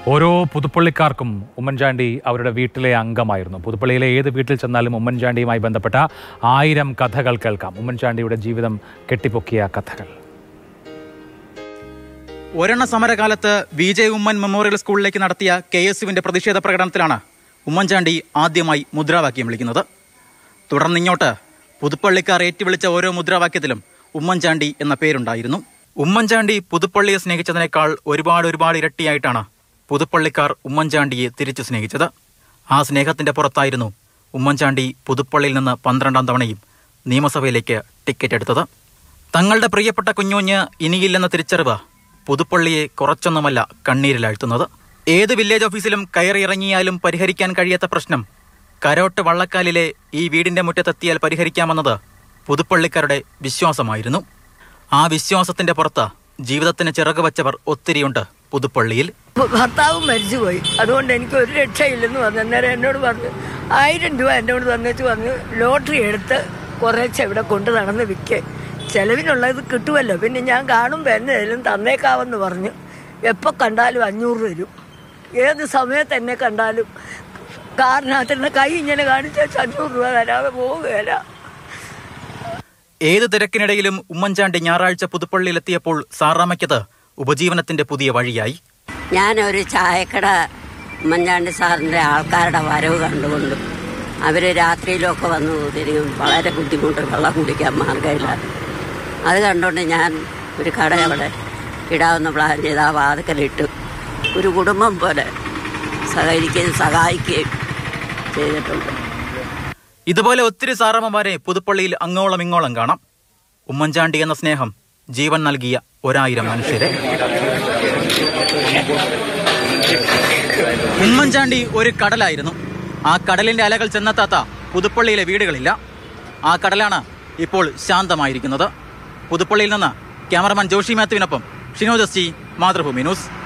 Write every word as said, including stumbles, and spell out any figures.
ഓരോ പുതുപ്പള്ളിക്കാർക്കും ഉമ്മൻചാണ്ടി അവരുടെ വീട്ടിലെ അംഗമായിരുന്നു. പുതുപ്പള്ളിയിലെ ഏത് വീട്ടിൽ ചെന്നാലും ഉമ്മൻചാണ്ടിയുമായി ബന്ധപ്പെട്ട ആയിരം കഥകൾ കേൾക്കാം. ഉമ്മൻചാണ്ടിയുടെ ജീവിതം കെട്ടിപ്പൊക്കിയ കഥകൾ. ഒരെണ്ണ സമരകാലത്ത് വി ജെ ഉമ്മൻ മെമ്മോറിയൽ സ്കൂളിലേക്ക് നടത്തിയ കെ എസ് യുവിന്റെ പ്രതിഷേധ പ്രകടനത്തിലാണ് ഉമ്മൻചാണ്ടി ആദ്യമായി മുദ്രാവാക്യം വിളിക്കുന്നത്. തുടർന്നിങ്ങോട്ട് പുതുപ്പള്ളിക്കാർ ഏറ്റുവിളിച്ച ഓരോ മുദ്രാവാക്യത്തിലും ഉമ്മൻചാണ്ടി എന്ന പേരുണ്ടായിരുന്നു. ഉമ്മൻചാണ്ടി പുതുപ്പള്ളിയെ സ്നേഹിച്ചതിനേക്കാൾ ഒരുപാട് ഒരുപാട് ഇരട്ടിയായിട്ടാണ് പുതുപ്പള്ളിക്കാർ ഉമ്മൻചാണ്ടിയെ തിരിച്ചു സ്നേഹിച്ചത്. ആ സ്നേഹത്തിന്റെ പുറത്തായിരുന്നു ഉമ്മൻചാണ്ടി പുതുപ്പള്ളിയിൽ നിന്ന് പന്ത്രണ്ടാം തവണയും നിയമസഭയിലേക്ക് ടിക്കറ്റ് എടുത്തത്. തങ്ങളുടെ പ്രിയപ്പെട്ട കുഞ്ഞുഞ്ഞ് ഇനിയില്ലെന്ന തിരിച്ചറിവ് പുതുപ്പള്ളിയെ കുറച്ചൊന്നുമല്ല കണ്ണീരിലാഴ്ത്തുന്നത്. ഏത് വില്ലേജ് ഓഫീസിലും കയറിയിറങ്ങിയാലും പരിഹരിക്കാൻ കഴിയാത്ത പ്രശ്നം കരോട്ട് വള്ളക്കാലിലെ ഈ വീടിന്റെ മുറ്റത്തെത്തിയാൽ പരിഹരിക്കാമെന്നത് പുതുപ്പള്ളിക്കാരുടെ വിശ്വാസമായിരുന്നു. ആ വിശ്വാസത്തിന്റെ പുറത്ത് ജീവിതത്തിന് ചിറക് വച്ചവർ ഒത്തിരിയുണ്ട് പുതുപ്പള്ളിയിൽ. ഭർത്താവും മരിച്ചുപോയി, അതുകൊണ്ട് എനിക്ക് ഒരു രക്ഷയില്ലെന്ന് പറഞ്ഞു. അന്നേരം എന്നോട് പറഞ്ഞു ആയിരം രൂപ എന്നോട് തന്നിട്ട് പറഞ്ഞു ലോട്ടറി എടുത്ത് കുറേശ്ശെ ഇവിടെ കൊണ്ട് നടന്ന് വിൽക്കേ, ചെലവിനുള്ളത് കിട്ടുമല്ലോ, പിന്നെ ഞാൻ കാണുമ്പോൾ എന്നേലും തന്നേക്കാവെന്ന് പറഞ്ഞു. എപ്പോൾ കണ്ടാലും അഞ്ഞൂറ് തരും, ഏത് സമയത്ത് എന്നെ കണ്ടാലും കാറിനകത്തുള്ള കൈ ഇങ്ങനെ കാണിച്ചാൽ അഞ്ഞൂറ് രൂപ തരാതെ പോവുകയില്ല. ഏത് തിരക്കിനിടയിലും ഉമ്മൻചാണ്ടി ഞായറാഴ്ച പുതുപ്പള്ളിയിലെത്തിയപ്പോൾ സാറാമ്മയ്ക്കത് ഉപജീവനത്തിന്റെ പുതിയ വഴിയായി. ഞാനൊരു ചായക്കട ഉമ്മൻചാണ്ടി സാറിൻ്റെ ആൾക്കാരുടെ വരവ് കണ്ടുകൊണ്ട് അവർ രാത്രിയിലൊക്കെ വന്നു തിരികും വളരെ ബുദ്ധിമുട്ട്, വെള്ളം കുടിക്കാൻ മാർഗമില്ലാതെ. അത് കണ്ടുകൊണ്ട് ഞാൻ ഒരു കട അവിടെ ഇടാവുന്ന പ്ലാൻ ചെയ്ത് ആ വാതിക്കലിട്ട് ഒരു കുടുംബം പോലെ സഹകരിക്കുകയും സഹായിക്കുകയും ചെയ്തിട്ടുണ്ട്. ഇതുപോലെ ഒത്തിരി സാറമ്മമാരെ പുതുപ്പള്ളിയിൽ അങ്ങോളം ഇങ്ങോളം കാണാം. ഉമ്മൻചാണ്ടി എന്ന സ്നേഹം ജീവൻ നൽകിയ ഒരായിരം മനുഷ്യരെ. ഉമ്മൻചാണ്ടി ഒരു കടലായിരുന്നു. ആ കടലിന്റെ അലകൾ ചെന്നെത്താത്ത പുതുപ്പള്ളിയിലെ വീടുകളില്ല. ആ കടലാണ് ഇപ്പോൾ ശാന്തമായിരിക്കുന്നത്. പുതുപ്പള്ളിയിൽ നിന്ന് ക്യാമറമാൻ ജോഷി മാത്യുവിനൊപ്പം Shinoj S T, Mathrubhumi news.